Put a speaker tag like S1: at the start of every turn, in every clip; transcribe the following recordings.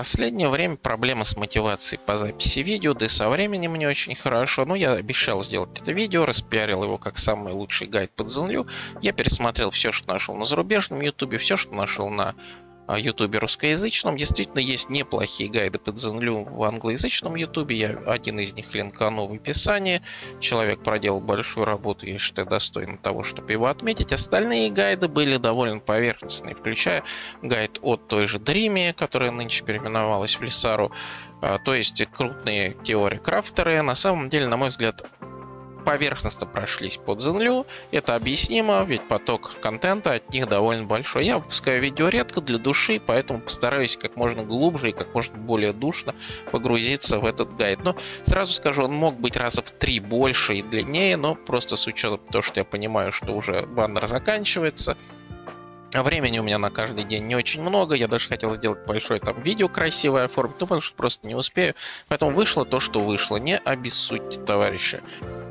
S1: Последнее время проблема с мотивацией по записи видео, да и со временем не очень хорошо. Но я обещал сделать это видео, распиарил его как самый лучший гайд под Zenlю. Я пересмотрел все, что нашел на зарубежном ютубе, все, что нашел на ютубе русскоязычном. Действительно, есть неплохие гайды под Zenlю в англоязычном ютубе. Я один из них линкану в описании. Человек проделал большую работу, я считаю, достойным того, чтобы его отметить. Остальные гайды были довольно поверхностные, включая гайд от той же Dreamy, которая нынче переименовалась в Лисару. То есть крупные теории крафтеры. На самом деле, на мой взгляд, поверхностно прошлись под Zenlю. Это объяснимо, ведь поток контента от них довольно большой. Я выпускаю видео редко для души, поэтому постараюсь как можно глубже и как можно более душно погрузиться в этот гайд. Но сразу скажу, он мог быть раза в 3 больше и длиннее, но просто с учетом того, что я понимаю, что уже баннер заканчивается, а времени у меня на каждый день не очень много. Я даже хотел сделать большое там видео красивое оформить, но потому что просто не успею. Поэтому вышло то, что вышло. Не обессудьте, товарищи.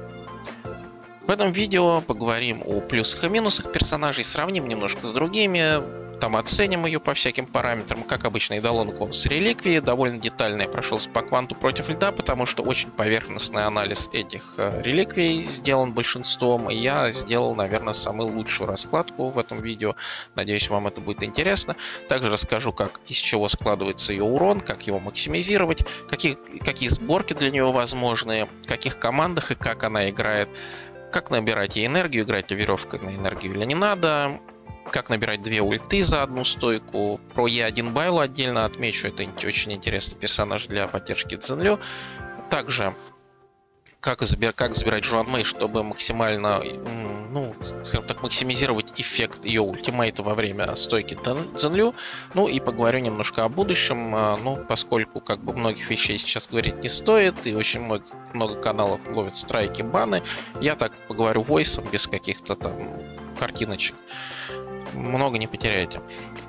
S1: В этом видео поговорим о плюсах и минусах персонажей, сравним немножко с другими, там оценим ее по всяким параметрам. Как обычно, Eidolon конус реликвии. Довольно детально я прошелся по кванту против льда, потому что очень поверхностный анализ этих реликвий сделан большинством. И я сделал, наверное, самую лучшую раскладку в этом видео. Надеюсь, вам это будет интересно. Также расскажу, как из чего складывается ее урон, как его максимизировать, какие сборки для нее возможны, в каких командах и как она играет. Как набирать ей энергию, играть ли веревкой на энергию или не надо. Как набирать 2 ульты за одну стойку. Про Е1 Байлу отдельно отмечу. Это очень интересный персонаж для поддержки Zenlю. Также как забирать Жуан Мэй, чтобы максимально, скажем так, максимизировать эффект ее ультимейта во время стойки Zenlyu. Ну и поговорю немножко о будущем, поскольку как бы многих вещей сейчас говорить не стоит, и очень много каналов ловят страйки, баны, я так поговорю войсом, без каких-то там картиночек. Много не потеряете.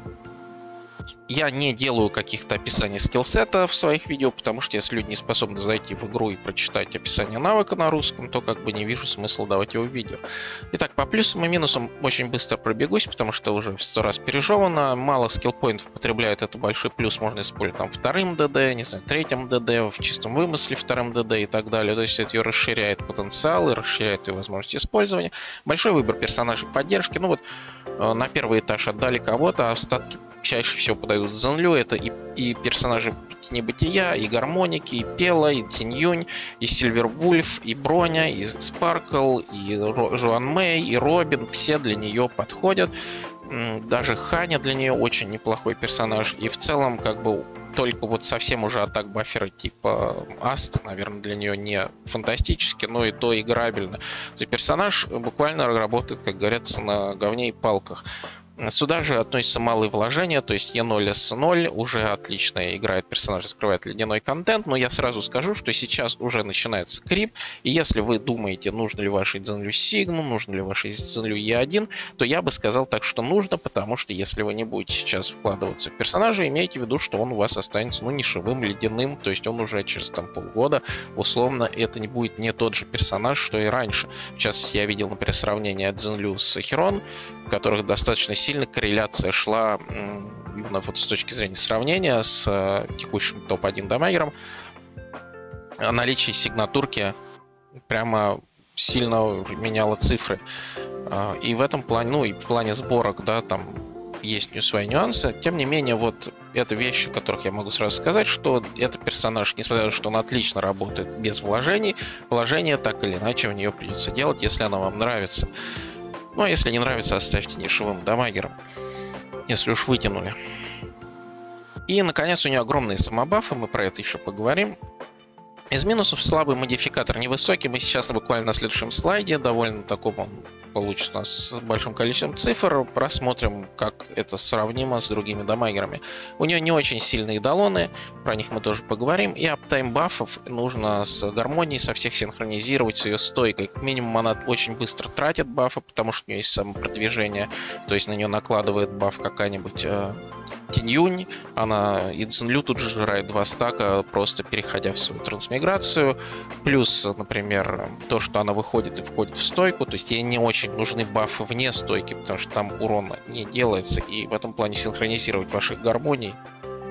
S1: Я не делаю каких-то описаний скиллсета в своих видео, потому что если люди не способны зайти в игру и прочитать описание навыка на русском, то как бы не вижу смысла давать его в видео. Итак, по плюсам и минусам очень быстро пробегусь, потому что уже в 100 раз пережевано. Мало скиллпоинтов потребляют, это большой плюс. Можно использовать там вторым ДД, не знаю, третьим ДД, в чистом вымысле вторым ДД и так далее. То есть это ее расширяет потенциал и расширяет ее возможности использования. Большой выбор персонажей поддержки. На первый этаж отдали кого-то, а остатки чаще всего подают Zenlyu. Это и персонажи Небытия, и Гармоники, и Пела, и Тинь-Юнь, и Сильвервульф, и Броня, и Спаркл, и Жуан Мэй, и Робин. Все для нее подходят. Даже Ханя для нее очень неплохой персонаж. И в целом, как бы, только вот совсем уже атак-бафферы типа Аст, наверное, для нее не фантастически, но и то играбельно. То есть персонаж буквально работает, как говорится, на говне и палках. Сюда же относятся малые вложения, то есть Е0, С0 уже отлично играет персонаж, скрывает ледяной контент, но я сразу скажу, что сейчас уже начинается крип, и если вы думаете, нужно ли вашей Zenlyu Signum, нужно ли вашей Zenlyu Е1, то я бы сказал так, что нужно, потому что если вы не будете сейчас вкладываться в персонажа, имейте в виду, что он у вас останется, нишевым, ледяным, то есть он уже через там полгода, условно, это не будет не тот же персонаж, что и раньше. Сейчас я видел, например, сравнение от Zenlyu с Херон, в которых достаточно сильно корреляция шла именно вот с точки зрения сравнения с текущим топ-1 дамагером. Наличие сигнатурки прямо сильно меняло цифры. И в этом плане, и в плане сборок, да, там есть свои нюансы. Тем не менее, вот это вещи, о которых я могу сразу сказать, что этот персонаж, несмотря на то, что он отлично работает без вложений, вложения так или иначе в нее придется делать, если она вам нравится. Ну, а если не нравится, оставьте нишевым дамагером, если уж вытянули. И, наконец, у нее огромные самобафы, мы про это еще поговорим. Из минусов слабый модификатор невысокий. Мы сейчас буквально на следующем слайде, довольно таком он получится с большим количеством цифр, просмотрим, как это сравнимо с другими дамагерами. У нее не очень сильные долоны, про них мы тоже поговорим. И аптайм бафов нужно с гармонией со всех синхронизировать с ее стойкой. Как минимум она очень быстро тратит бафы, потому что у нее есть самопродвижение, то есть на нее накладывает баф какая-нибудь Тинь-Юнь, она и Zenlyu тут же жирает 2 стака, просто переходя в свою трансмиграцию. Плюс, например, то, что она выходит и входит в стойку, то есть ей не очень нужны бафы вне стойки, потому что там урона не делается, и в этом плане синхронизировать ваших гармоний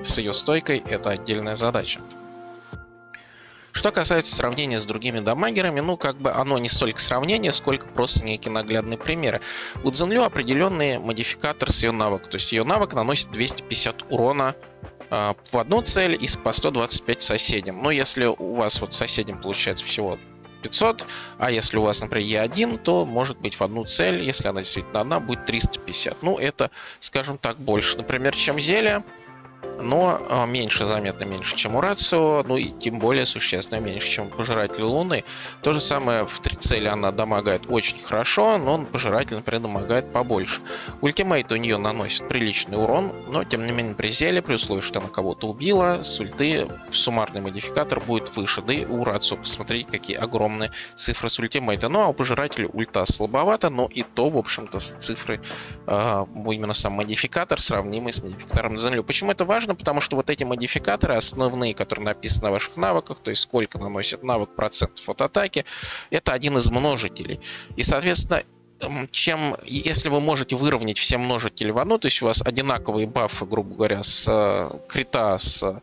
S1: с ее стойкой это отдельная задача. Что касается сравнения с другими дамагерами, ну, как бы оно не столько сравнение, сколько просто некие наглядные примеры. У Цзинлю определенный модификатор с ее навык. То есть ее навык наносит 250 урона в одну цель и по 125 соседям. Но если у вас вот соседям получается всего 500, а если у вас, например, Е1, то может быть в одну цель, если она действительно одна, будет 350. Ну, это, скажем так, больше, например, чем зелье, но меньше, заметно меньше, чем у Рацио, ну и тем более существенно меньше, чем Пожиратель Луны. То же самое в 3 цели она дамагает очень хорошо, но Пожиратель, например, дамагает побольше. Ультимейт у нее наносит приличный урон, но тем не менее при зеле, при условии, что она кого-то убила, с ульты суммарный модификатор будет выше. Да и у Рацио, посмотрите, какие огромные цифры с ультимейта. Ну а у Пожирателя ульта слабовато, но и то, в общем-то, с цифрой, именно сам модификатор, сравнимый с модификатором Цзинлю. Почему это важно? Потому что вот эти модификаторы основные, которые написаны на ваших навыках, то есть сколько наносит навык процентов от атаки, это один из множителей. И, соответственно, если вы можете выровнять все множители в одну, то есть у вас одинаковые бафы, грубо говоря, с крита, с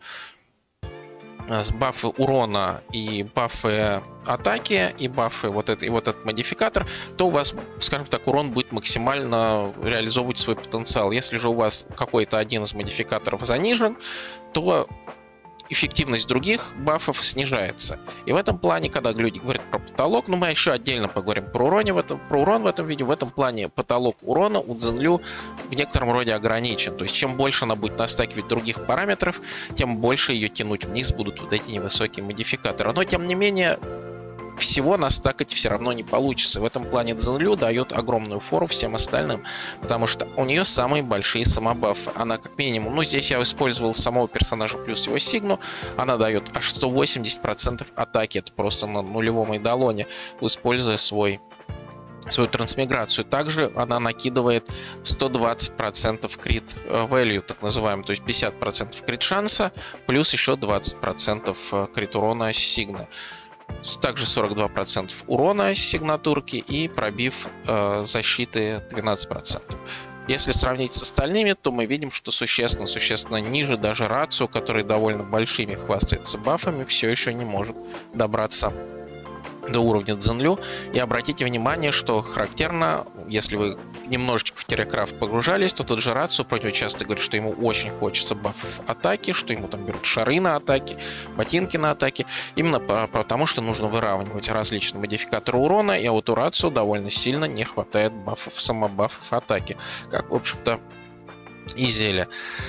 S1: бафы урона и бафы атаки, и бафы вот этот модификатор, то у вас, скажем так, урон будет максимально реализовывать свой потенциал. Если же у вас какой-то один из модификаторов занижен, то эффективность других бафов снижается. И в этом плане, когда люди говорят про потолок, ну мы еще отдельно поговорим про урон в этом видео, в этом плане потолок урона у Цзинлю в некотором роде ограничен. То есть чем больше она будет настакивать других параметров, тем больше ее тянуть вниз будут вот эти невысокие модификаторы. Но тем не менее, всего настакать все равно не получится. В этом плане Цзинлю дает огромную фору всем остальным, потому что у нее самые большие самобафы. Она как минимум, ну здесь я использовал самого персонажа плюс его сигну, она дает аж 180% атаки, это просто на нулевом эйдолоне, используя свою трансмиграцию. Также она накидывает 120% крит value, так называемый, то есть 50% крит шанса, плюс еще 20% крит урона сигны. Также 42% урона сигнатурки и пробив защиты 12%. Если сравнить с остальными, то мы видим, что существенно ниже даже Рацио, который довольно большими хвастается бафами, все еще не может добраться до уровня Цзинлю. И обратите внимание, что характерно, если вы немножечко в Терекрафт погружались, то тот же Рацио про него часто говорит, что ему очень хочется бафов атаки, что ему там берут шары на атаке, ботинки на атаке, именно потому что нужно выравнивать различные модификаторы урона, и вот у Рацио довольно сильно не хватает бафов, самобафов атаки, как, в общем-то, и зелья.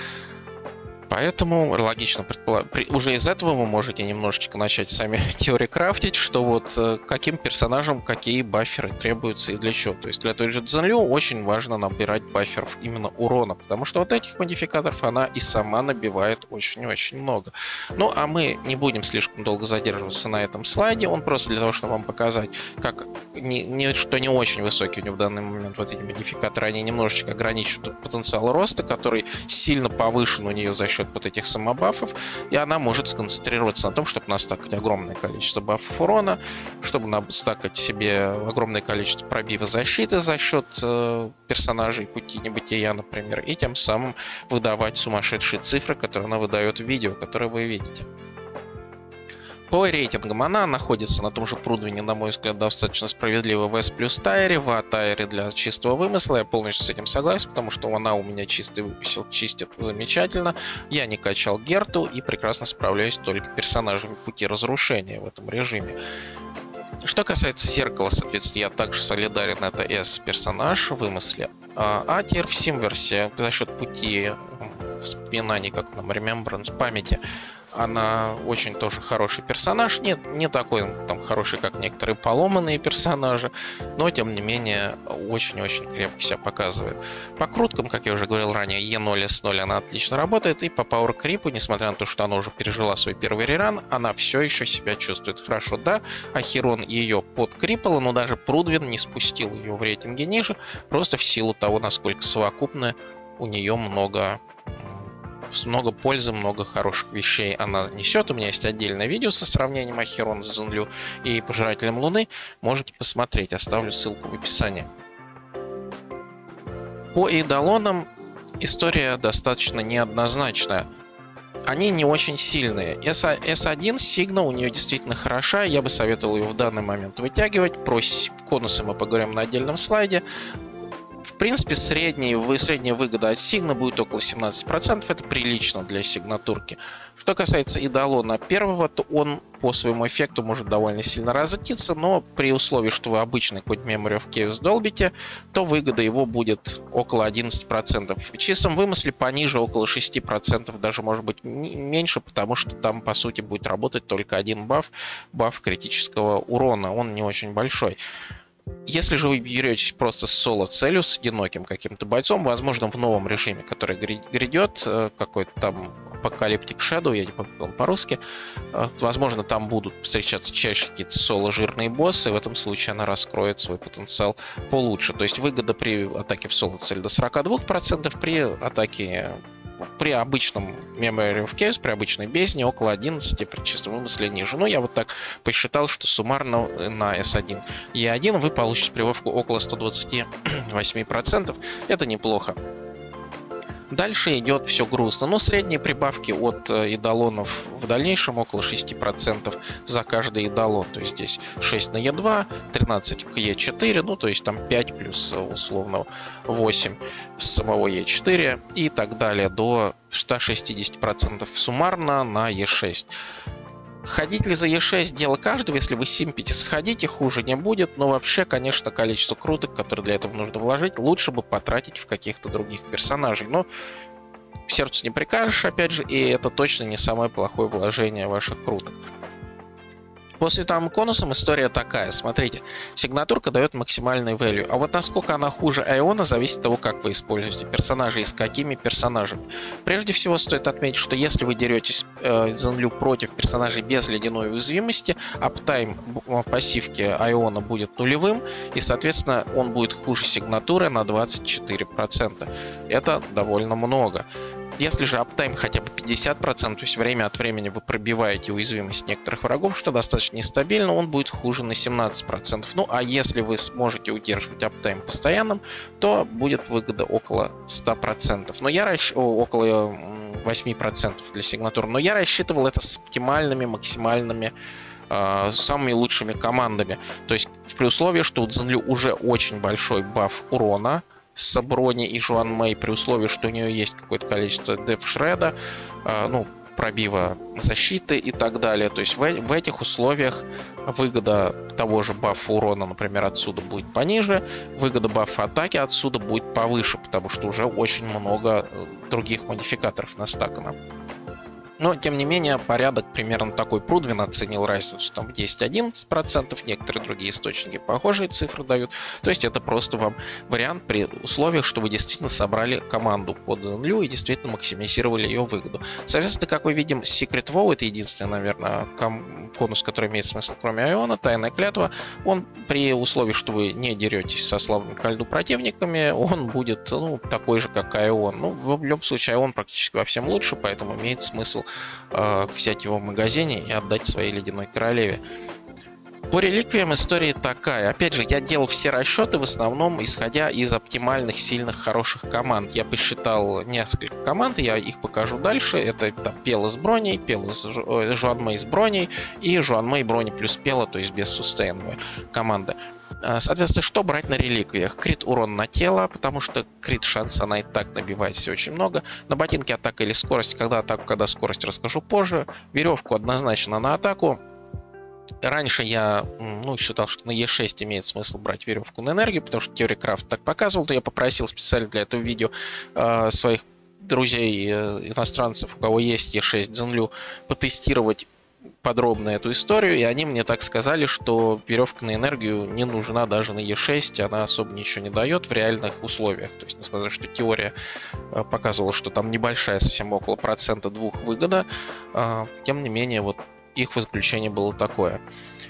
S1: Поэтому логично уже из этого вы можете немножечко начать сами теории крафтить, что вот каким персонажам какие баферы требуются и для чего. То есть для той же Цзинлю очень важно набирать баферов именно урона, потому что вот этих модификаторов она и сама набивает очень-очень много. Ну а мы не будем слишком долго задерживаться на этом слайде, он просто для того, чтобы вам показать, как что не очень высокий у него в данный момент вот эти модификаторы, они немножечко ограничивают потенциал роста, который сильно повышен у нее за счет вот этих самобафов, и она может сконцентрироваться на том, чтобы настакать огромное количество бафов урона, чтобы настакать себе огромное количество пробива защиты за счет персонажей Пути Небытия, например, и тем самым выдавать сумасшедшие цифры, которые она выдает в видео, которые вы видите. По рейтингам она находится на том же Прудвине, на мой взгляд, достаточно справедливо в S плюс тайре, в А тайре для чистого вымысла. Я полностью с этим согласен, потому что она у меня чистый выписал, чистит замечательно. Я не качал Герту и прекрасно справляюсь только персонажами Пути Разрушения в этом режиме. Что касается зеркала, соответственно, я также солидарен, это S персонаж в вымысле. А тир в Сим-версии за счет пути воспоминаний, как нам Remembrance, памяти, она очень тоже хороший персонаж. Не такой там хороший, как некоторые поломанные персонажи, но тем не менее очень-очень крепко себя показывает. По круткам, как я уже говорил ранее, Е0, С0 она отлично работает, и по Power Creep'у, несмотря на то, что она уже пережила свой первый реран, она все еще себя чувствует хорошо. Да, Ахерон ее подкрипала, но даже Прудвин не спустил ее в рейтинге ниже, просто в силу того, насколько совокупно у нее много пользы, много хороших вещей она несет. У меня есть отдельное видео со сравнением Ахерон с Цзинлю и Пожирателем Луны. Можете посмотреть, оставлю ссылку в описании. По эйдолонам история достаточно неоднозначная. они не очень сильные. S1 Signa у нее действительно хороша, я бы советовал ее в данный момент вытягивать. Про конусы мы поговорим на отдельном слайде. В принципе, средняя выгода от Signa будет около 17%. Это прилично для сигнатурки. Что касается идолона первого, то он по своему эффекту может довольно сильно разойтиться, но при условии, что вы обычный какой-то Memory of Chaos долбите, то выгода его будет около 11%. В чистом вымысле пониже около 6%, даже может быть меньше, потому что там по сути будет работать только один баф критического урона. Он не очень большой. Если же вы беретесь просто с соло-целью, с одиноким каким-то бойцом, возможно, в новом режиме, который грядет, какой-то там Apocalyptic Shadow, я не помню по-русски, возможно, там будут встречаться чаще какие-то соло-жирные боссы, и в этом случае она раскроет свой потенциал получше. То есть выгода при атаке в соло-цель до 42%, при атаке при обычном Memory of Chaos, при обычной бездне около 11, при чистом вымысле ниже. Но я вот так посчитал, что суммарно на S1 и E1 вы получите прививку около 128%. Это неплохо. Дальше идет все грустно, но средние прибавки от идолонов в дальнейшем около 6% за каждый идолон. То есть здесь 6 на E2, 13 к E4, ну то есть там 5 плюс условно 8 с самого E4 и так далее до 160% суммарно на E6. Ходить ли за Е6 дело каждого, если вы симпите, сходите, хуже не будет, но вообще, конечно, количество круток, которые для этого нужно вложить, лучше бы потратить в каких-то других персонажей, но сердцу не прикажешь, опять же, и это точно не самое плохое вложение ваших круток. По световым конусам история такая. Смотрите, сигнатурка дает максимальный value. А вот насколько она хуже Айона, зависит от того, как вы используете персонажей и с какими персонажами. Прежде всего, стоит отметить, что если вы деретесь Зенлю против персонажей без ледяной уязвимости, аптайм пассивки Айона будет нулевым, и, соответственно, он будет хуже сигнатуры на 24%. Это довольно много. Если же аптайм хотя бы 50%, то есть время от времени вы пробиваете уязвимость некоторых врагов, что достаточно нестабильно, он будет хуже на 17%. Ну а если вы сможете удерживать аптайм постоянным, то будет выгода около 100%. Но я около 8% для сигнатур. Но я рассчитывал это с оптимальными, максимальными, самыми лучшими командами. То есть при условии, что у Цзиньлю уже очень большой баф урона с Брони и Жуан Мэй, при условии, что у нее есть какое-то количество деф-шреда, ну, пробива защиты и так далее. То есть в этих условиях выгода того же бафа урона, например, отсюда будет пониже, выгода бафа атаки отсюда будет повыше, потому что уже очень много других модификаторов настакано. Но, тем не менее, порядок примерно такой. Прудвин оценил разницу там 10-11%, некоторые другие источники похожие цифры дают. То есть это просто вам вариант при условиях, что вы действительно собрали команду под Зенлю и действительно максимизировали ее выгоду. Соответственно, как мы видим, Secret Vow — это единственный, наверное, конус, который имеет смысл, кроме Айона, Тайная клятва. Он при условии, что вы не деретесь со слабыми ко льду противниками, он будет, ну, такой же, как Айон. Ну, в любом случае, Айон практически во всем лучше, поэтому имеет смысл взять его в магазине и отдать своей ледяной королеве. По реликвиям история такая. Опять же, я делал все расчеты в основном исходя из оптимальных, сильных, хороших команд. Я посчитал несколько команд, я их покажу дальше. Это там Пела с броней, Жуан Мэй с броней и Жуан Мэй брони плюс Пела, то есть без сустейновой команды. Соответственно, что брать на реликвиях? Крит урон на тело, потому что крит шанс она и так набивает все очень много. На ботинке атака или скорость, когда атаку, когда скорость, расскажу позже. Веревку однозначно на атаку. Раньше я считал, что на Е6 имеет смысл брать веревку на энергию, потому что Theory Craft так показывал, то я попросил специально для этого видео своих друзей иностранцев, у кого есть Е6 Зенлю, потестировать подробно эту историю, и они мне так сказали, что веревка на энергию не нужна даже на Е6, она особо ничего не дает в реальных условиях. То есть, несмотря на то, что теория показывала, что там небольшая, совсем около 2% выгода, тем не менее, вот их заключение было такое.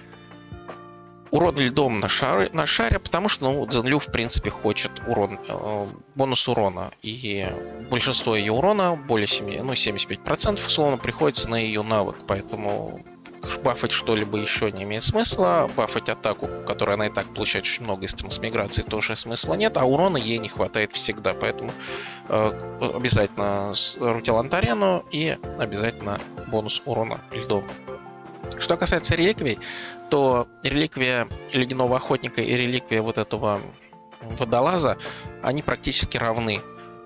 S1: Урон льдом на шаре, потому что Зенлю в принципе хочет бонус урона. И большинство ее урона, более 75% условно, приходится на ее навык. Поэтому бафать что-либо еще не имеет смысла. Бафать атаку, которая она и так получает очень много из трансмиграции, тоже смысла нет. А урона ей не хватает всегда. Поэтому обязательно Рутилантарену и обязательно бонус урона льдом. Что касается реликвий, то реликвия Ледяного Охотника и реликвия вот этого Водолаза, они практически равны.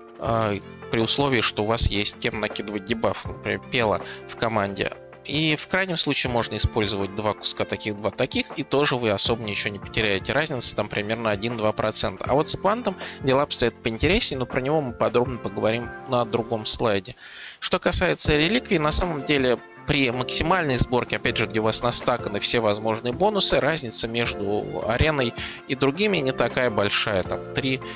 S1: При условии, что у вас есть кем накидывать дебаф, например, Пела в команде. И в крайнем случае можно использовать два куска таких, два таких, и тоже вы особо ничего не потеряете. Разница там примерно 1-2%. А вот с квантом дела обстоят поинтереснее, но про него мы подробно поговорим на другом слайде. Что касается реликвий, на самом деле при максимальной сборке, опять же, где у вас настаканы все возможные бонусы, разница между ареной и другими не такая большая, там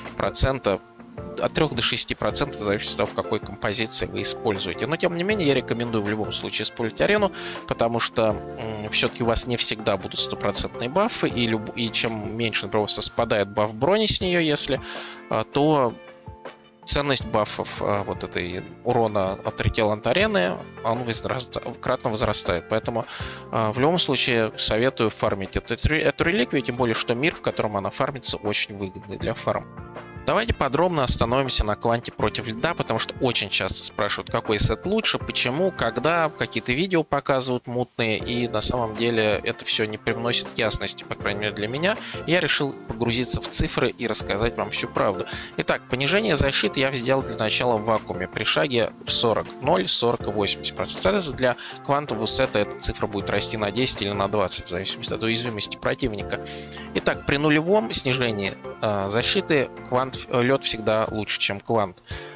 S1: 3%. От 3 до 6% в зависимости от того, в какой композиции вы используете. Но, тем не менее, я рекомендую в любом случае использовать арену, потому что все-таки у вас не всегда будут стопроцентные бафы, и чем меньше, например, у вас спадает баф брони с нее, если, то ценность бафов вот этой урона от Рутилантарены, он кратно возрастает. Поэтому в любом случае советую фармить эту реликвию, тем более, что мир, в котором она фармится, очень выгодный для фарма. Давайте подробно остановимся на кванте против льда, потому что очень часто спрашивают, какой сет лучше, почему, когда, какие-то видео показывают мутные, и на самом деле это все не привносит ясности, по крайней мере для меня. Я решил погрузиться в цифры и рассказать вам всю правду. Итак, понижение защиты я сделал для начала в вакууме при шаге в 40, 0, 40 и 80%. Соответственно, для квантового сета эта цифра будет расти на 10 или на 20, в зависимости от уязвимости противника. Итак, при нулевом снижении защиты лед всегда лучше, чем квант.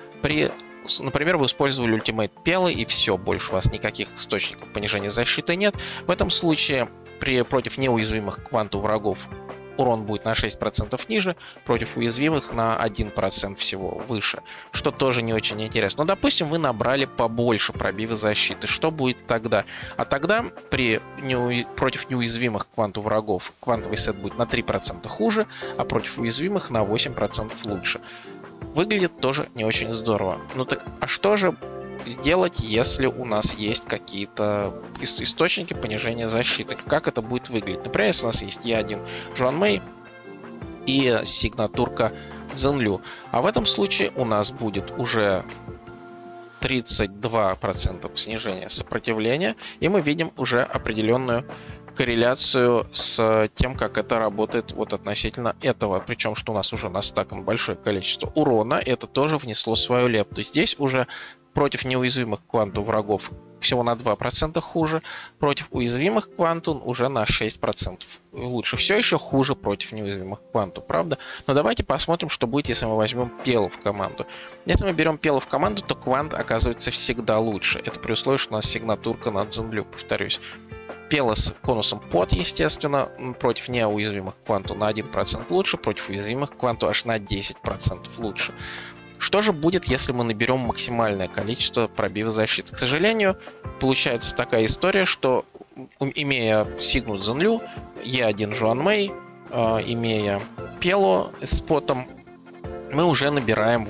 S1: Например, вы использовали ультимейт Пелы, и все, больше у вас никаких источников понижения защиты нет. В этом случае против неуязвимых к кванту врагов урон будет на 6% ниже, против уязвимых на 1% всего выше, что тоже не очень интересно. Но, допустим, вы набрали побольше пробива защиты. Что будет тогда? А тогда против неуязвимых к кванту врагов квантовый сет будет на 3% хуже, а против уязвимых на 8% лучше. Выглядит тоже не очень здорово. Ну так, а что же сделать, если у нас есть какие-то источники понижения защиты? Как это будет выглядеть? Например, если у нас есть Е1 Жуан Мэй и сигнатурка Цзинлю. А в этом случае у нас будет уже 32% снижения сопротивления, и мы видим уже определенную корреляцию с тем, как это работает вот относительно этого. Причем, что у нас уже настакано большое количество урона, это тоже внесло свою лепту. Здесь уже против неуязвимых к кванту врагов всего на 2% хуже, против уязвимых к кванту уже на 6% лучше. Все еще хуже против неуязвимых к кванту, правда? Но давайте посмотрим, что будет, если мы возьмем Пелу в команду. Если мы берем Пелу в команду, то квант оказывается всегда лучше. Это при условии, что у нас сигнатурка на Цзинлю, повторюсь. Пела с конусом под, естественно, против неуязвимых к кванту на 1% лучше, против уязвимых к кванту аж на 10% лучше. Что же будет, если мы наберем максимальное количество пробива защиты? К сожалению, получается такая история, что имея Сигну Цзинлю, Е1 Жуан Мэй, имея Пелу с потом, мы уже набираем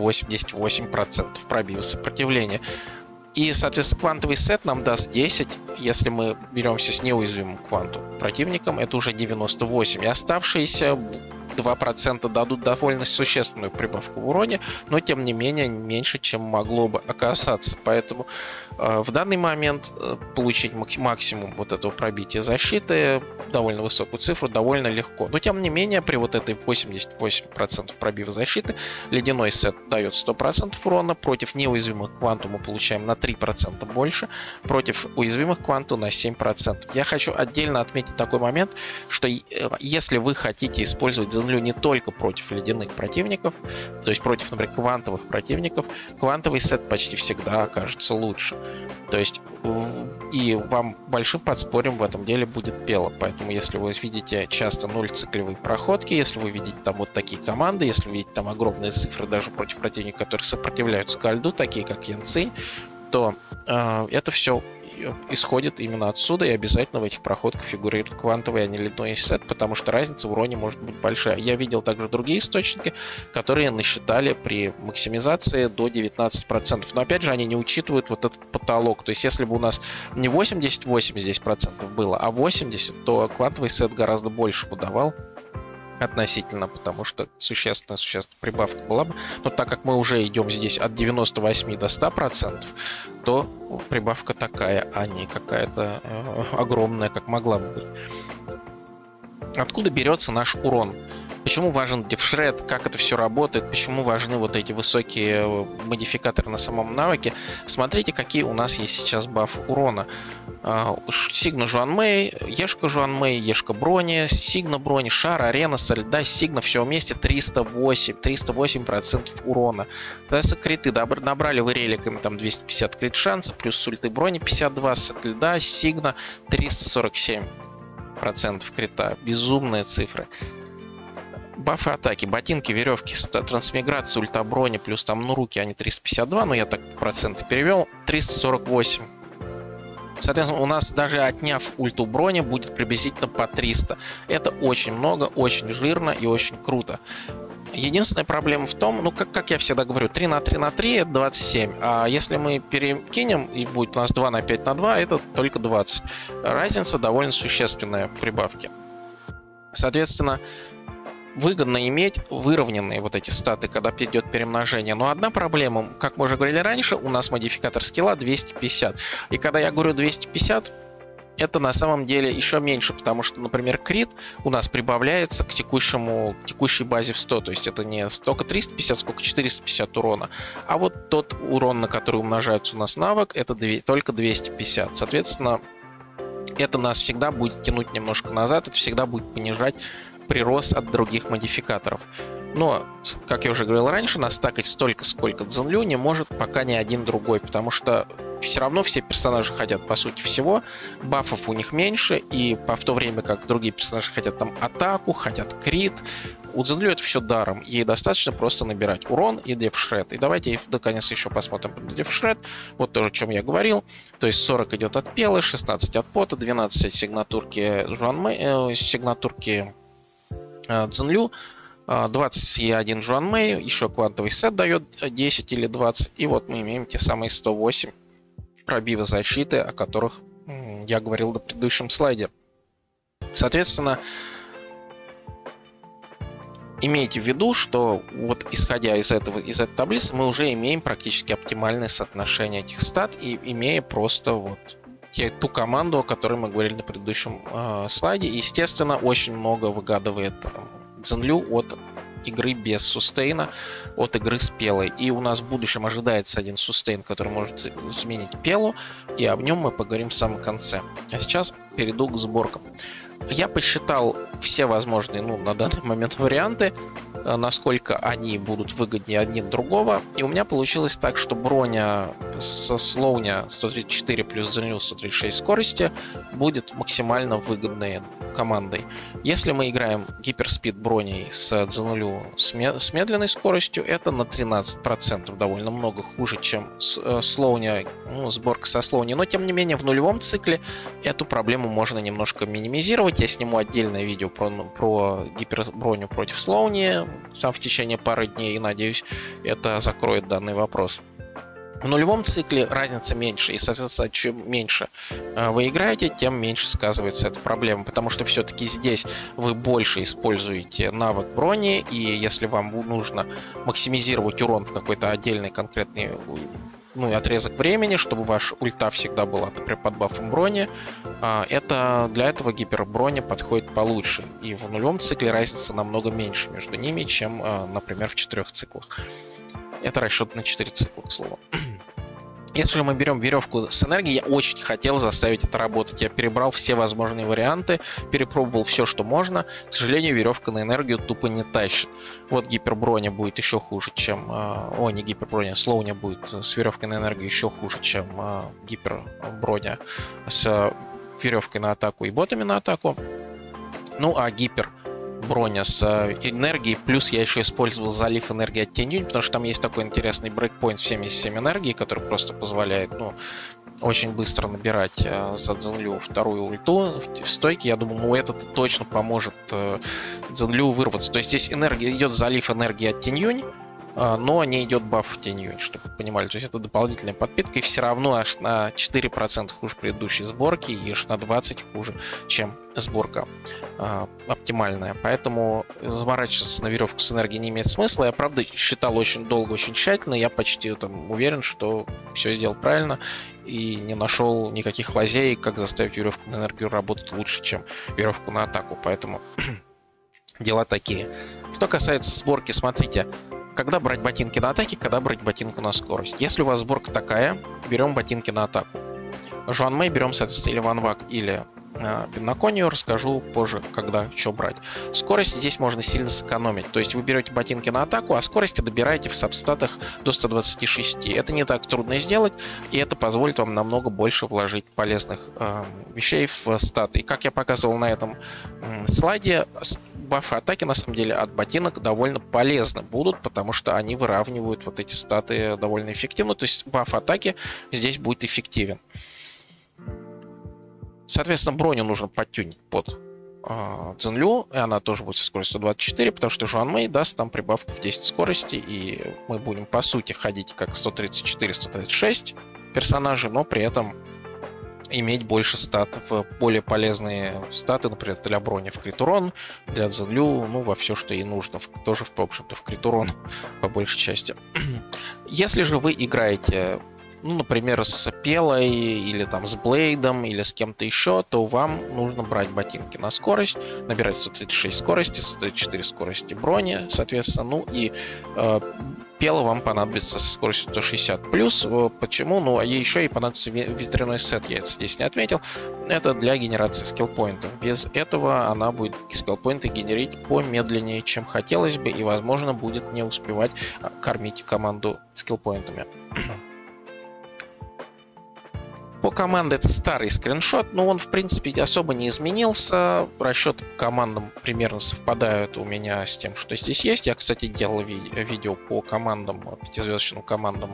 S1: 88% пробива сопротивления. И, соответственно, квантовый сет нам даст 10, если мы беремся с неуязвимым к кванту противником, это уже 98. И оставшиеся 2% дадут довольно существенную прибавку в уроне, но, тем не менее, меньше, чем могло бы оказаться. Поэтому в данный момент получить максимум вот этого пробития защиты, довольно высокую цифру, довольно легко. Но, тем не менее, при вот этой 88% пробива защиты, ледяной сет дает 100% урона, против неуязвимых к кванту мы получаем на 3% больше, против уязвимых к кванту на 7%. Я хочу отдельно отметить такой момент, что если вы хотите использовать Цзинлю не только против ледяных противников, то есть против, например, квантовых противников, квантовый сет почти всегда окажется лучше. То есть и вам большим подспорьем в этом деле будет Пела. Поэтому если вы видите часто 0-циклевые проходки, если вы видите там вот такие команды, если вы видите там огромные цифры даже против противников, которые сопротивляются ко льду, такие как Ян Цинь, то это все исходит именно отсюда, и обязательно в этих проходках фигурирует квантовый, а не ледной сет, потому что разница в уроне может быть большая. Я видел также другие источники, которые насчитали при максимизации до 19%. Но опять же, они не учитывают вот этот потолок. То есть, если бы у нас не 88 здесь процентов было, а 80, то квантовый сет гораздо больше бы давал относительно, потому что существенная прибавка была бы. Но так как мы уже идем здесь от 98 до 100%, то прибавка такая, а не какая-то огромная, как могла бы быть. Откуда берется наш урон? Почему важен дефшред, как это все работает, почему важны вот эти высокие модификаторы на самом навыке? Смотрите, какие у нас есть сейчас бафы урона. Сигна Жуанмэй, Ешка Жуанмэй, Ешка Брони, Сигна Брони, Шар, Арена, Сольда, Сигна, все вместе 308% урона. Соответственно, криты набрали вы реликами там 250 крит шанса, плюс с ульты Брони 52, с льда, Сигна 347% крита. Безумные цифры. Бафы атаки, ботинки, веревки, трансмиграция, ульта брони, плюс там, ну, руки, они 352, но я так проценты перевел, 348. Соответственно, у нас даже отняв ульту брони будет приблизительно по 300. Это очень много, очень жирно и очень круто. Единственная проблема в том, ну, как я всегда говорю, 3 на 3 на 3 это 27. А если мы перекинем и будет у нас 2 на 5 на 2, это только 20. Разница довольно существенная в прибавке. Соответственно, выгодно иметь выровненные вот эти статы, когда идет перемножение. Но одна проблема, как мы уже говорили раньше, у нас модификатор скилла 250. И когда я говорю 250, это на самом деле еще меньше, потому что, например, крит у нас прибавляется к текущей базе в 100. То есть это не столько 350, сколько 450 урона. А вот тот урон, на который умножается у нас навык, это только 250. Соответственно, это нас всегда будет тянуть немножко назад, это всегда будет понижать прирост от других модификаторов. Но, как я уже говорил раньше, настакать столько, сколько Цзиньлю не может пока ни один другой, потому что все равно все персонажи хотят, по сути, всего, бафов у них меньше, и в то время как другие персонажи хотят там атаку, хотят крит, у Цзиньлю это все даром, ей достаточно просто набирать урон и дефшред. И давайте наконец еще посмотрим дефшред, вот тоже, о чем я говорил, то есть 40 идет от Пелы, 16 от Пота, 12 сигнатурки Цзиньлю, 20 Е1 Жуанмэй, еще квантовый сет дает 10 или 20, и вот мы имеем те самые 108 пробивы защиты, о которых я говорил на предыдущем слайде. Соответственно, имейте в виду, что вот исходя из этой таблицы, мы уже имеем практически оптимальное соотношение этих стат, и имея просто вот ту команду, о которой мы говорили на предыдущем слайде. Естественно, очень много выгадывает Цзиньлю от игры без сустейна, от игры с Пелой. И у нас в будущем ожидается один сустейн, который может заменить Пелу, и об нем мы поговорим в самом конце. А сейчас перейду к сборкам. Я посчитал все возможные, на данный момент варианты, насколько они будут выгоднее один другого. И у меня получилось так, что броня со слоуня 134 плюс Цзиньлю 136 скорости будет максимально выгодной командой. Если мы играем гиперспид броней с Цзиньлю с медленной скоростью, это на 13%, довольно много хуже, чем слоуня, сборка со слоуни. Но тем не менее в нулевом цикле эту проблему можно немножко минимизировать. Я сниму отдельное видео про гиперброню против слоуни там в течение пары дней, и надеюсь, это закроет данный вопрос. В нулевом цикле разница меньше, и, соответственно, чем меньше вы играете, тем меньше сказывается эта проблема, потому что все-таки здесь вы больше используете навык брони, и если вам нужно максимизировать урон в какой-то отдельный конкретный отрезок времени, чтобы ваш ульта всегда была, например, под бафом брони, для этого гиперброня подходит получше. И в нулевом цикле разница намного меньше между ними, чем, например, в 4 циклах. Это расчет на 4 цикла, к слову. Если мы берем веревку с энергией, я очень хотел заставить это работать. Я перебрал все возможные варианты, перепробовал все, что можно. К сожалению, веревка на энергию тупо не тащит. Вот гиперброня будет еще хуже, чем... не гиперброня, слоуня будет с веревкой на энергию еще хуже, чем гиперброня с веревкой на атаку и ботами на атаку. Ну а гиперброня с энергией, плюс я еще использовал залив энергии от Тянь-Юнь, потому что там есть такой интересный брейкпоинт в 77 энергии, который просто позволяет очень быстро набирать за Цзиньлю вторую ульту в стойке. Я думаю, ну это точно поможет Цзиньлю вырваться. То есть здесь идет залив энергии от Тинь-Юнь, но не идет баф Тинь-Юнь, чтобы вы понимали. То есть это дополнительная подпитка, и все равно аж на 4% хуже предыдущей сборки, и аж на 20% хуже, чем сборка оптимальная. Поэтому заморачиваться на веревку с энергией не имеет смысла. Я, правда, считал очень долго, очень тщательно. Я почти там уверен, что все сделал правильно, и не нашел никаких лазеек, как заставить веревку на энергию работать лучше, чем веревку на атаку. Поэтому дела такие. Что касается сборки, смотрите, когда брать ботинки на атаке, когда брать ботинку на скорость. Если у вас сборка такая, берем ботинки на атаку. Жуан Мэй берем, соответственно, или Ван Вак, или Пинаконию, расскажу позже, когда что брать. Скорость здесь можно сильно сэкономить. То есть вы берете ботинки на атаку, а скорости добираете в сабстатах до 126. Это не так трудно сделать, и это позволит вам намного больше вложить полезных вещей в статы. И как я показывал на этом слайде, бафы атаки на самом деле от ботинок довольно полезны будут, потому что они выравнивают вот эти статы довольно эффективно. То есть баф атаки здесь будет эффективен. Соответственно, броню нужно подтюнить под Цзиньлю, и она тоже будет со скоростью 124, потому что Жуан Мэй даст там прибавку в 10 скорости, и мы будем, по сути, ходить как 134-136 персонажей, но при этом иметь больше статов, более полезные статы, например, для брони в крит урон, для Цзиньлю, ну, во все, что ей нужно, тоже, в общем-то, в крит урон, по большей части. Если же вы играете, ну, например, с Пелой, или там с Блейдом, или с кем-то еще, то вам нужно брать ботинки на скорость, набирать 136 скорости, 134 скорости брони, соответственно, ну и Пела вам понадобится со скоростью 160 плюс. Почему? Ну, а ей еще и понадобится ветряной сет, я это здесь не отметил. Это для генерации скиллпоинтов. Без этого она будет скиллпоинты генерить помедленнее, чем хотелось бы, и, возможно, будет не успевать кормить команду скиллпоинтами. По команде это старый скриншот, но он, в принципе, особо не изменился. Расчеты по командам примерно совпадают у меня с тем, что здесь есть. Я, кстати, делал видео по командам, пятизвездочным командам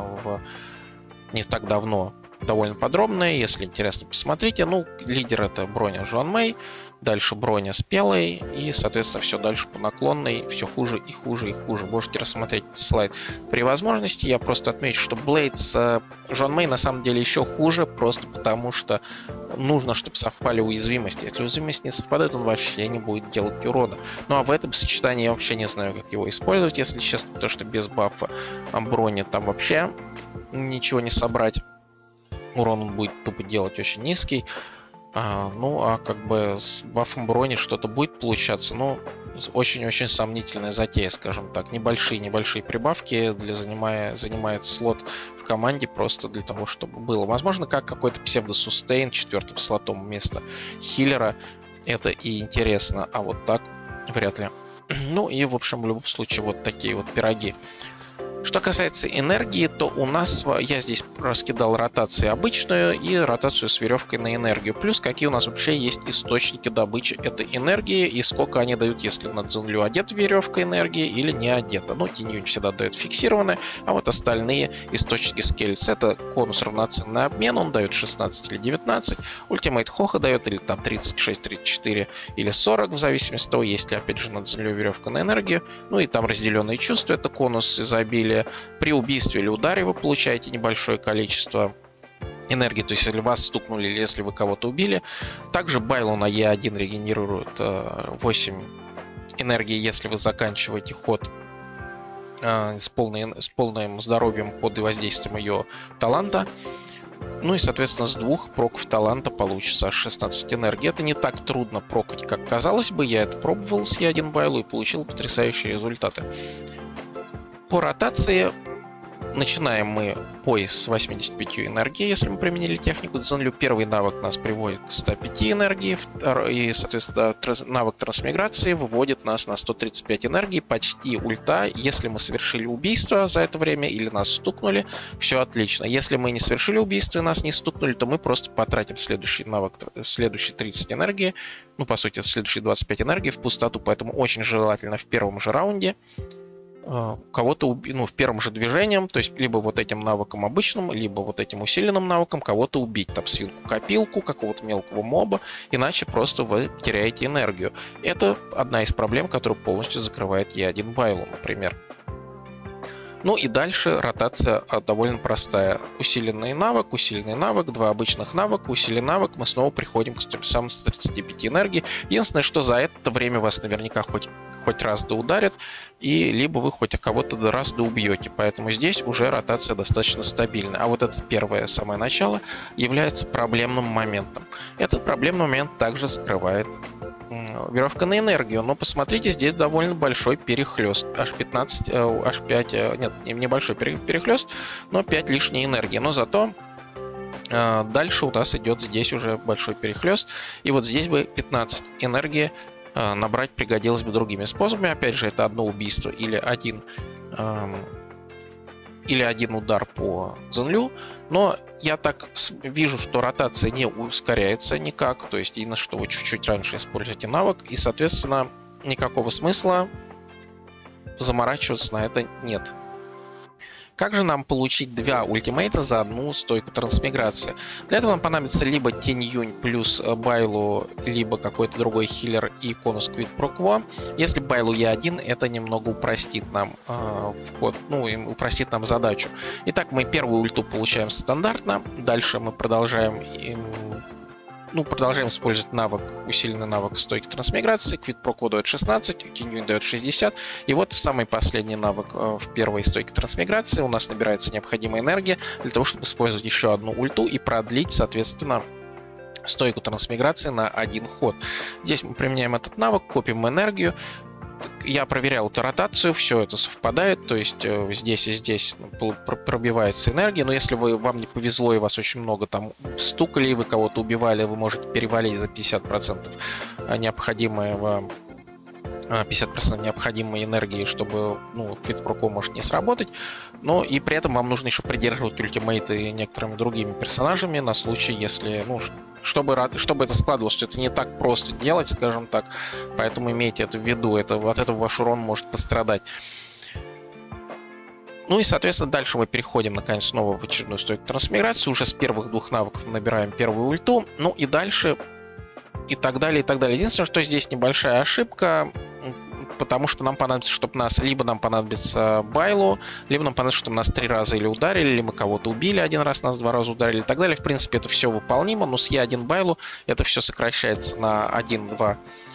S1: не так давно, довольно подробное. Если интересно, посмотрите. Ну, лидер — это броня Жуан Мэй, дальше броня с Пелой, и, соответственно, все дальше по наклонной, все хуже и хуже и хуже. Можете рассмотреть слайд при возможности. Я просто отмечу, что Блейд с Жуан Мэй на самом деле еще хуже, просто потому что нужно, чтобы совпали уязвимости. Если уязвимость не совпадает, он вообще не будет делать урона. Ну а в этом сочетании я вообще не знаю, как его использовать, если честно, потому что без бафа брони там вообще ничего не собрать. Урон он будет тупо делать очень низкий. Ну, а как бы с бафом брони что-то будет получаться, но очень-очень сомнительная затея, скажем так. Небольшие прибавки занимает слот в команде просто для того, чтобы было. Возможно, как какой-то псевдо-сустейн 4-м слотом вместо хиллера. Это и интересно, а вот так вряд ли. Ну и, в общем, в любом случае, вот такие вот пироги. Что касается энергии, то у нас, я здесь раскидал ротацию обычную и ротацию с веревкой на энергию. Плюс какие у нас вообще есть источники добычи этой энергии и сколько они дают, если на Цзиньлю одета веревка энергии или не одета. Ну, Тинь-Юнь всегда дает фиксированное, а вот остальные источники скелетс — это конус равноценный обмен, он дает 16 или 19. Ультимейт Хоха дает или там 36, 34 или 40, в зависимости от того, есть ли опять же на Цзиньлю веревка на энергию. Ну и там разделенные чувства — это конус изобилия. При убийстве или ударе вы получаете небольшое количество энергии, то есть если вас стукнули или если вы кого-то убили. Также Байло на Е1 регенерирует 8 энергии, если вы заканчиваете ход с полным здоровьем под воздействием ее таланта. Ну и, соответственно, с 2 проков таланта получится аж 16 энергии. Это не так трудно прокать, как казалось бы. Я это пробовал с Е1 Байло и получил потрясающие результаты. По ротации начинаем мы пояс с 85 энергии, если мы применили технику Цзиньлю. Первый навык нас приводит к 105 энергии, и, соответственно, навык трансмиграции выводит нас на 135 энергии, почти ульта. Если мы совершили убийство за это время или нас стукнули, все отлично. Если мы не совершили убийство и нас не стукнули, то мы просто потратим следующий навык, следующий 30 энергии, ну, по сути, следующие 25 энергии в пустоту, поэтому очень желательно в первом же раунде кого-то ну, в первом же движением, то есть либо вот этим навыком обычным, либо вот этим усиленным навыком кого-то убить, там свинку-копилку, какого-то мелкого моба, иначе просто вы теряете энергию. Это одна из проблем, которую полностью закрывает Е1 Байло, например. Ну и дальше ротация довольно простая. Усиленный навык, два обычных навыка, усиленный навык, мы снова приходим к тем самым 135 энергии. Единственное, что за это время вас наверняка хоть раз да ударит, и либо вы хоть кого-то раз да убьете. Поэтому здесь уже ротация достаточно стабильна. А вот это первое самое начало является проблемным моментом. Этот проблемный момент также закрывает веревка на энергию, но посмотрите, здесь довольно большой перехлест, аж 5, нет, небольшой перехлест, но 5 лишней энергии, но зато дальше у нас идет здесь уже большой перехлест, и вот здесь бы 15 энергии набрать пригодилось бы другими способами, опять же, это одно убийство или один удар по Цзиньлю, но я так вижу, что ротация не ускоряется никак, то есть единственное, что вы чуть-чуть раньше используете навык, и, соответственно, никакого смысла заморачиваться на это нет. Как же нам получить 2 ультимейта за одну стойку трансмиграции? Для этого нам понадобится либо Тень Юнь плюс Байлу, либо какой-то другой хиллер и конус Quid Pro Quo. Если Байлу Е1, это немного упростит нам вход, ну, упростит нам задачу. Итак, мы первую ульту получаем стандартно, дальше мы продолжаем использовать навык, усиленный навык стойки трансмиграции. Quid Pro Quo дает 16, Тень Юнь дает 60. И вот самый последний навык в первой стойке трансмиграции у нас набирается необходимая энергия для того, чтобы использовать еще одну ульту и продлить, соответственно, стойку трансмиграции на один ход. Здесь мы применяем этот навык, копим энергию. Я проверял эту ротацию, все это совпадает, то есть здесь и здесь пробивается энергия, но если вам не повезло и вас очень много там стукали, вы кого-то убивали, вы можете перевалить за 50% необходимого 50% необходимой энергии, чтобы Quid Pro Quo может не сработать, но и при этом вам нужно еще придерживать ультимейты некоторыми другими персонажами на случай, если, чтобы это складывалось, что это не так просто делать, скажем так, поэтому имейте это в виду, от этого ваш урон может пострадать. Ну и, соответственно, дальше мы переходим, наконец, снова в очередную стойку трансмиграции, уже с первых 2 навыков набираем первую ульту, ну и дальше и так далее, и так далее. Единственное, что здесь небольшая ошибка, потому что нам понадобится, чтобы либо нам понадобится Байлу, либо нам понадобится, чтобы нас 3 раза или ударили, или мы кого-то убили 1 раз, нас 2 раза ударили и так далее. В принципе, это все выполнимо, но с Е1 Байлу это все сокращается на 1-2.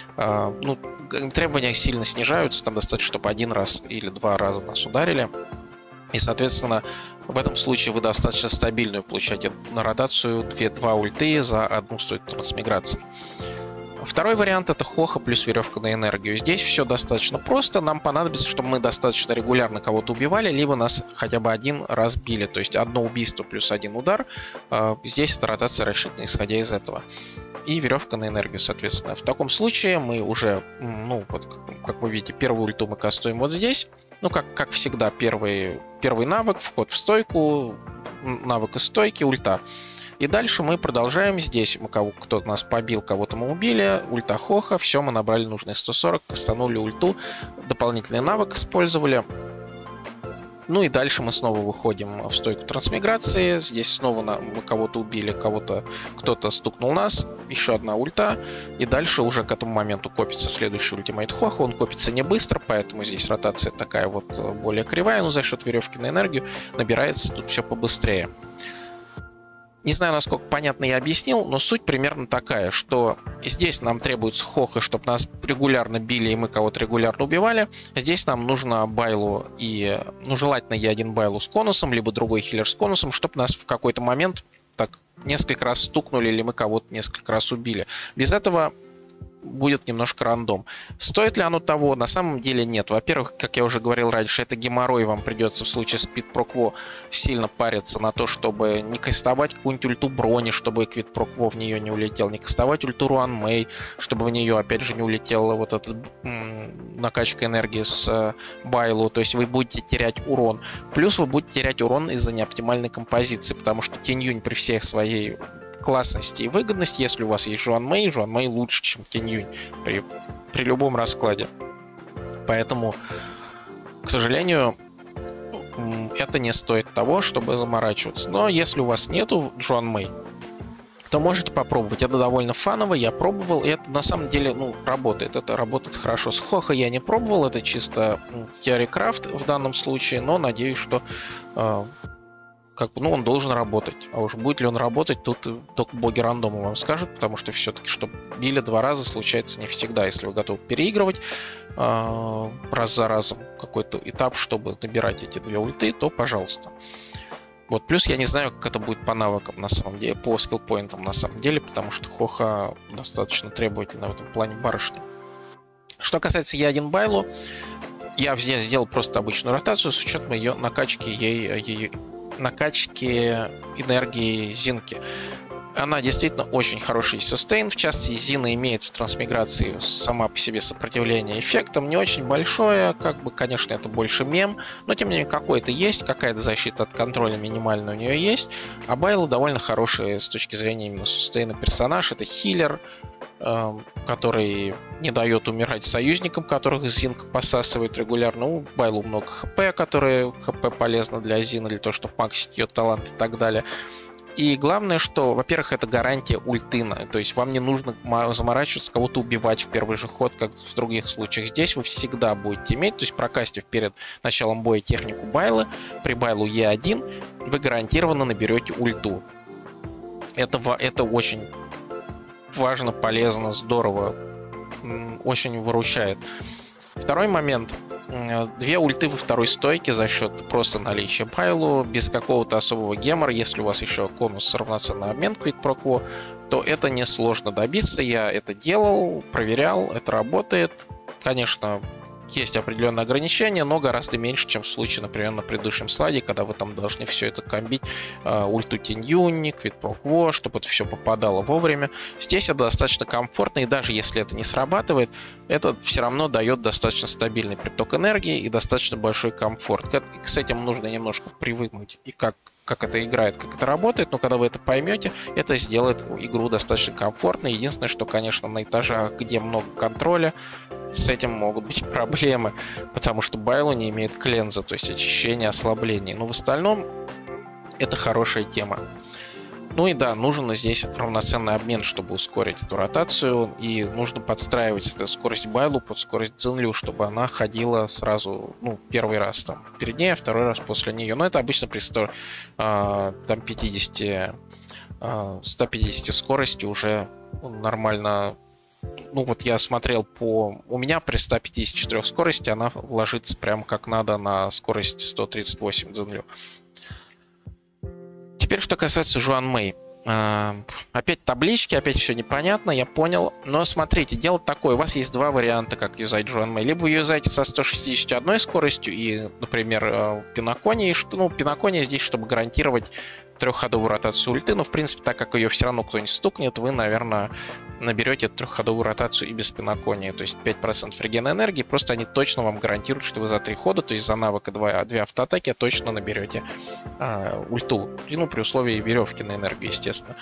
S1: Требования сильно снижаются, там достаточно, чтобы 1 раз или 2 раза нас ударили. И, соответственно, в этом случае вы достаточно стабильную получаете на ротацию 2 ульты за одну стойку трансмиграции. Второй вариант — это Хоха плюс веревка на энергию. Здесь все достаточно просто. Нам понадобится, чтобы мы достаточно регулярно кого-то убивали, либо нас хотя бы 1 раз били. То есть одно убийство плюс 1 удар. Здесь эта ротация рассчитана, исходя из этого. И веревка на энергию, соответственно. В таком случае мы уже, вот как вы видите, первую ульту мы кастуем вот здесь. Как всегда, первый навык, вход в стойку, навык из стойки, ульта. И дальше мы продолжаем здесь. Кто-то нас побил, кого-то мы убили. Ульта Хоха. Все, мы набрали нужные 140, кастанули ульту. Дополнительный навык использовали. Ну и дальше мы снова выходим в стойку трансмиграции. Здесь снова мы кого-то убили, кто-то стукнул нас. Еще одна ульта. И дальше уже к этому моменту копится следующий ультимейт Хоха. Он копится не быстро, поэтому здесь ротация такая вот более кривая. Но за счет веревки на энергию набирается тут все побыстрее. Не знаю, насколько понятно я объяснил, но суть примерно такая, что здесь нам требуется Хоха, чтобы нас регулярно били и мы кого-то регулярно убивали. Здесь нам нужно Байлу и, желательно Е1 Байлу с конусом, либо другой хиллер с конусом, чтобы нас в какой-то момент так несколько раз стукнули или мы кого-то несколько раз убили. Без этого будет немножко рандом. Стоит ли оно того? На самом деле нет. Во-первых, как я уже говорил раньше, это геморрой, вам придется в случае с Quid Pro Quo сильно париться на то, чтобы не кастовать какую-нибудь ульту брони, чтобы Quid Pro Quo в нее не улетел, не кастовать ульту Руан Мэй, чтобы в нее опять же не улетела вот эта накачка энергии с Байлу, то есть вы будете терять урон. Плюс вы будете терять урон из-за неоптимальной композиции, потому что Тень Юнь при всех своей классности и выгодности, если у вас есть Жуан Мэй лучше, чем Тень Юнь при любом раскладе. Поэтому к сожалению, это не стоит того, чтобы заморачиваться. Но если у вас нету Джоан Мэй, то можете попробовать. Это довольно фаново, я пробовал, и это на самом деле работает. Это работает хорошо. С Хохо я не пробовал, это чисто Theory Craft в данном случае, но надеюсь, что он должен работать. А уж будет ли он работать, тут только боги рандома вам скажут, потому что все-таки, что били 2 раза, случается не всегда. Если вы готовы переигрывать раз за разом какой-то этап, чтобы набирать эти 2 ульты, то пожалуйста. Вот, плюс я не знаю, как это будет по навыкам на самом деле, по скиллпоинтам на самом деле, потому что Хохо достаточно требовательна в этом плане барышня. Что касается Е1 Байлу, я сделал просто обычную ротацию с учетом ее накачки энергии Зинки. Она действительно очень хороший сустейн. В частности, Зина имеет в трансмиграции сама по себе сопротивление эффектам. Не очень большое, конечно, это больше мем, но тем не менее какой-то есть, какая-то защита от контроля минимальная у нее есть. А Байлу довольно хороший с точки зрения именно сустейна персонаж. Это хилер, который не дает умирать союзникам, которых Зинка посасывает регулярно. У Байлу много хп, которые хп полезно для Зины, для того, чтобы максить ее талант и так далее. И главное, что, во-первых, это гарантия ультына. То есть вам не нужно заморачиваться, кого-то убивать в первый же ход, как в других случаях. Здесь вы всегда будете иметь, то есть прокастив перед началом боя технику Байлы, при Байлу Е1 вы гарантированно наберете ульту. Это очень важно, полезно, здорово, очень выручает. Второй момент. 2 ульты во второй стойке за счет просто наличия Байлу, без какого-то особого гемора. Если у вас еще конус равноценный обмен Quid Pro Quo, то это несложно добиться. Я это делал, проверял, это работает. Конечно, есть определенные ограничения, но гораздо меньше, чем в случае, например, на предыдущем слайде, когда вы там должны все это комбить, ульту Тень Юни, Quid Pro Quo, чтобы это все попадало вовремя. Здесь это достаточно комфортно, и даже если это не срабатывает, это все равно дает достаточно стабильный приток энергии и достаточно большой комфорт. С этим нужно немножко привыкнуть, и как это играет, как это работает, но когда вы это поймете, это сделает игру достаточно комфортной. Единственное, что, конечно, на этажах, где много контроля, с этим могут быть проблемы, потому что Байлу не имеет кленза, то есть очищения, ослабления. Но в остальном это хорошая тема. Ну и да, нужен здесь равноценный обмен, чтобы ускорить эту ротацию, и нужно подстраивать эту скорость Байлу под скорость Цзинлю, чтобы она ходила сразу, первый раз там перед ней, а второй раз после нее. Но это обычно при 150 скорости уже нормально. Вот я смотрел у меня при 154 скорости она ложится прям как надо на скорость 138 Цзинлю. Теперь, что касается Джоан Мэй. Опять таблички, опять все непонятно, я понял. Но смотрите, дело такое. У вас есть 2 варианта, как юзать Джоан Мэй. Либо вы юзаете со 161 скоростью и, например, Пинакония. Пинакония здесь, чтобы гарантировать 3-ходовую ротацию ульты. Но, в принципе, так как ее все равно кто-нибудь стукнет, вы, наверное, наберете 3-ходовую ротацию и без Пинаконии. То есть 5% регена энергии. Просто они точно вам гарантируют, что вы за 3 хода, то есть за навык и 2 автоатаки, точно наберете ульту. И, при условии веревки на энергию, естественно.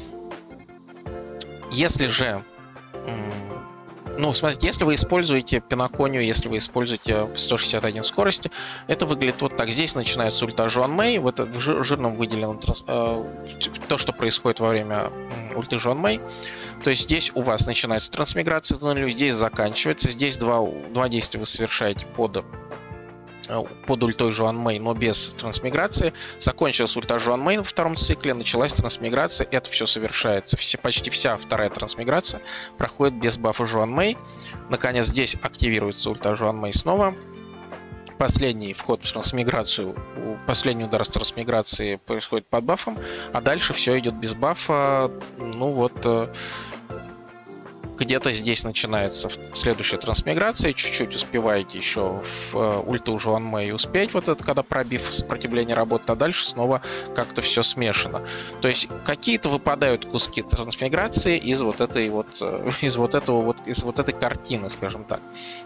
S1: Если же... смотрите, если вы используете Пинаконию, если вы используете 161 скорости, это выглядит вот так. Здесь начинается ульта Джоан Мэй, в жирном выделено то, что происходит во время ульты Джоан Мэй. То есть здесь у вас начинается трансмиграция, здесь заканчивается. Здесь два действия вы совершаете под ультой Джоан Мэй, но без трансмиграции. Закончилась ульта Джоан Мэй во втором цикле, началась трансмиграция, это все совершается. Почти вся вторая трансмиграция проходит без бафа Джоан Мэй. Наконец здесь активируется ульта Джоан Мэй снова. Последний вход в трансмиграцию, последний удар с трансмиграции происходит под бафом, а дальше все идет без бафа. Где-то здесь начинается следующая трансмиграция, чуть-чуть успеваете еще в ульту Джоан Мэй успеть, когда пробив сопротивление работает, а дальше снова как-то все смешано. То есть какие-то выпадают куски трансмиграции из этой картины, скажем так.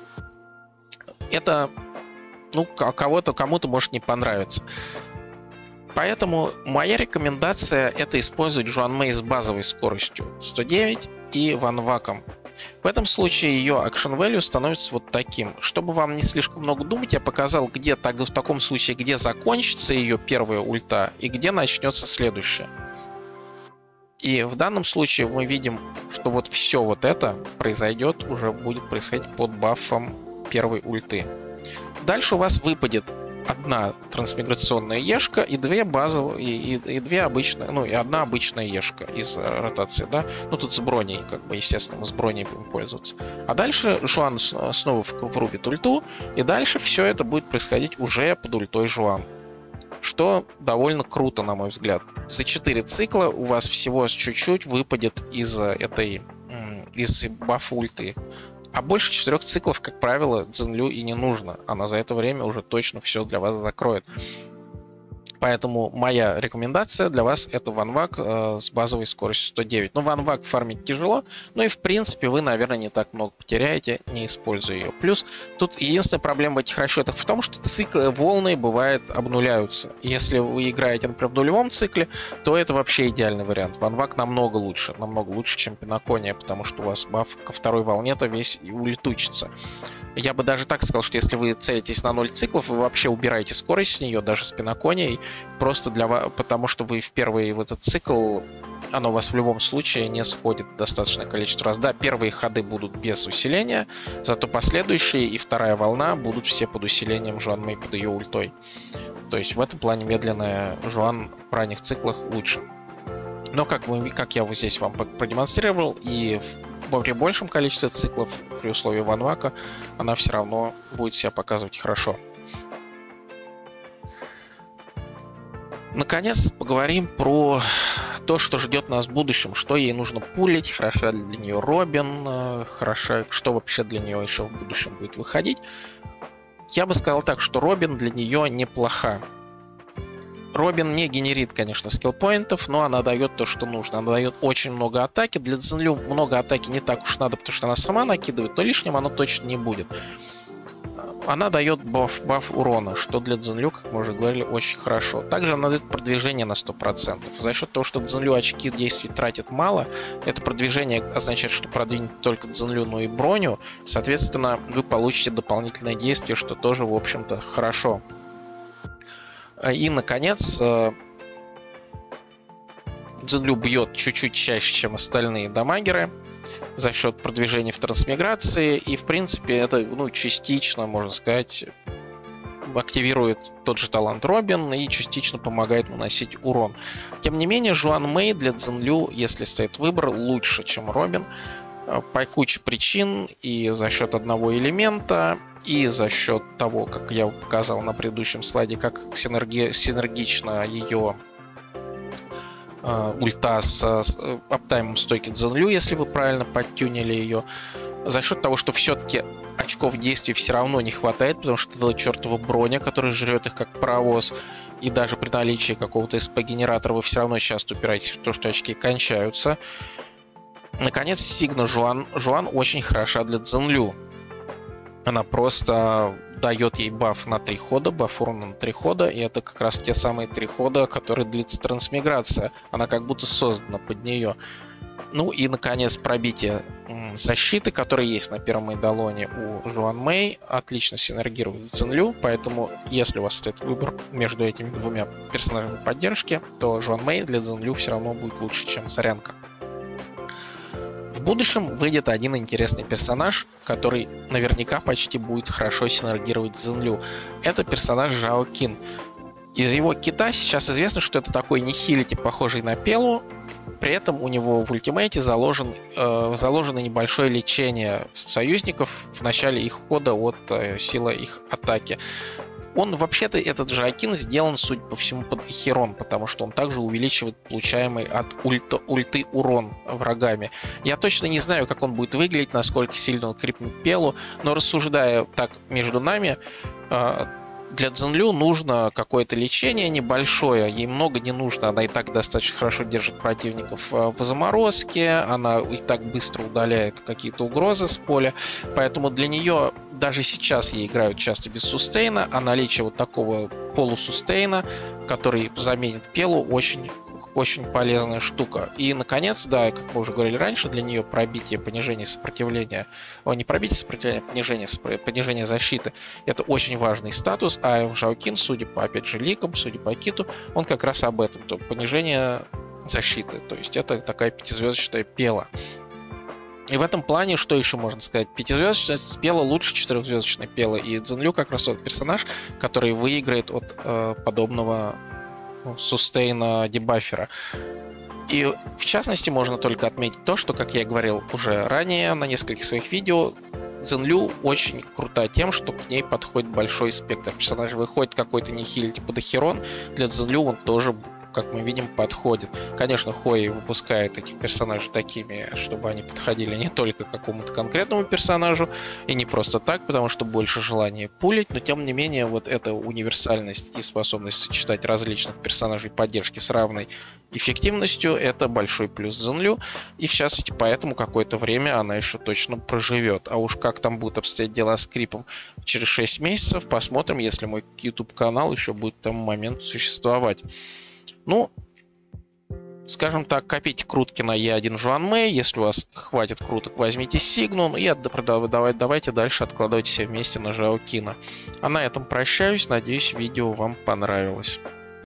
S1: Это, кому-то может не понравиться. Поэтому моя рекомендация — это использовать Джоан Мэй с базовой скоростью 109 и ванваком В этом случае ее action value становится вот таким. Чтобы вам не слишком много думать, я показал, где в таком случае, где закончится ее первая ульта и где начнется следующая. И в данном случае мы видим, что вот все вот это произойдет, уже будет происходить под бафом первой ульты. Дальше у вас выпадет одна трансмиграционная ешка и две базовые, и две обычные, ну и одна обычная ешка из ротации, да. Ну тут с броней, как бы, естественно, мы с броней будем пользоваться. А дальше Жуан снова врубит ульту, и дальше все это будет происходить уже под ультой Жуан. Что довольно круто, на мой взгляд. За 4 цикла у вас всего чуть-чуть выпадет из бафа ульты. А больше 4 циклов, как правило, Цзиньлю и не нужно. Она за это время уже точно все для вас закроет. Поэтому моя рекомендация для вас это ванвак с базовой скоростью 109. Ну, ванвак фармить тяжело, но и в принципе вы, наверное, не так много потеряете, не используя ее. Плюс тут единственная проблема в этих расчетах в том, что циклы волны бывает обнуляются. Если вы играете, например, в нулевом цикле, то это вообще идеальный вариант. Ванвак намного лучше, чем Пинокония, потому что у вас баф ко второй волне-то весь улетучится. Я бы даже так сказал, что если вы целитесь на 0 циклов, вы вообще убираете скорость с нее, даже с Пиноконией, просто потому что вы в первый в этот цикл, оно у вас в любом случае не сходит достаточное количество раз. Да, первые ходы будут без усиления, зато последующие и вторая волна будут все под усилением Жуан Мэй под ее ультой. То есть в этом плане медленная Жуан в ранних циклах лучше. Но как я вот здесь вам продемонстрировал, и при большем количестве циклов, при условии ванвака, она все равно будет себя показывать хорошо. Наконец, поговорим про то, что ждет нас в будущем, что ей нужно пулить, хороша ли для нее Робин, что вообще для нее еще в будущем будет выходить. Я бы сказал так, что Робин для нее неплоха. Робин не генерит, конечно, скиллпоинтов, но она дает то, что нужно. Она дает очень много атаки. Для Цзиньлю много атаки не так уж надо, потому что она сама накидывает, но лишним оно точно не будет. Она дает баф урона, что для Цзиньлю, как мы уже говорили, очень хорошо. Также она дает продвижение на 100%. За счет того, что Цзиньлю очки действий тратит мало, это продвижение означает, что продвинет только Цзиньлю, но и броню. Соответственно, вы получите дополнительное действие, что тоже, в общем-то, хорошо. И, наконец, Цзиньлю бьет чуть-чуть чаще, чем остальные дамагеры за счет продвижения в трансмиграции. И, в принципе, это частично, можно сказать, активирует тот же талант Робин и частично помогает наносить урон. Тем не менее, Жуан Мэй для Цзиньлю, если стоит выбор, лучше, чем Робин. По куче причин, и за счет одного элемента, и за счет того, как я показал на предыдущем слайде, как синергично ее ульта с аптаймом стойки Цзиньлю, если вы правильно подтюнили ее. За счет того, что все-таки очков действий все равно не хватает, потому что это чертова броня, которая жрет их как паровоз. И даже при наличии какого-то СП-генератора вы все равно часто упираетесь в то, что очки кончаются. Наконец, Сигна Жуан очень хороша для Цзиньлю. Она просто дает ей баф на 3 хода, баф урона на 3 хода, и это как раз те самые 3 хода, которые длится трансмиграция. Она как будто создана под нее. Ну и, наконец, пробитие защиты, которая есть на первом эдалоне у Жуан Мэй, отлично синергирует с Цзиньлю, поэтому, если у вас стоит выбор между этими двумя персонажами поддержки, то Жуан Мэй для Цзиньлю все равно будет лучше, чем Сорянка. В будущем выйдет один интересный персонаж, который наверняка почти будет хорошо синергировать с Цзиньлю. Это персонаж Жао Кин. Из его кита сейчас известно, что это такой нихилити, похожий на Пелу. При этом у него в ультимейте заложено небольшое лечение союзников в начале их хода от силы их атаки. Он вообще-то, этот Жаокин, сделан, судя по всему, под Эхерон, потому что он также увеличивает получаемый от ульты урон врагами. Я точно не знаю, как он будет выглядеть, насколько сильно он крипнет Пелу, но рассуждая так между нами, для Цзиньлю нужно какое-то лечение небольшое, ей много не нужно, она и так достаточно хорошо держит противников в заморозке, она и так быстро удаляет какие-то угрозы с поля, поэтому для нее даже сейчас ей играют часто без сустейна, а наличие вот такого полусустейна, который заменит Пелу, очень очень полезная штука. И, наконец, да, как мы уже говорили раньше, для нее пробитие, понижение сопротивления, не пробитие сопротивления, а понижение защиты, это очень важный статус, а Жаокин, судя по, опять же, ликам, судя по киту, он как раз об этом, то понижение защиты, то есть это такая пятизвездочная пела. И в этом плане, что еще можно сказать? Пятизвездочная пела лучше четырехзвездочной пелы, и Цзиньлю как раз тот персонаж, который выиграет от подобного сустейна дебаффера. И в частности можно только отметить то, что, как я говорил уже ранее на нескольких своих видео, Цзиньлю очень крута тем, что к ней подходит большой спектр персонажей. Выходит какой-то нихиль типа Дахерон, для Цзиньлю он тоже, как мы видим, подходит. Конечно, Хуэй выпускает этих персонажей такими, чтобы они подходили не только к какому-то конкретному персонажу, и не просто так, потому что больше желания пулить, но тем не менее вот эта универсальность и способность сочетать различных персонажей поддержки с равной эффективностью — это большой плюс Цзиньлю, и в частности поэтому какое-то время она еще точно проживет. А уж как там будут обстоять дела с Крипом через 6 месяцев, посмотрим, если мой YouTube-канал еще будет к тому моменту существовать. Ну, скажем так, копите крутки на Е1 Жуан Мэй. Если у вас хватит круток, возьмите Сигну. И давайте дальше откладывайте все вместе на Жаокина. А на этом прощаюсь. Надеюсь, видео вам понравилось.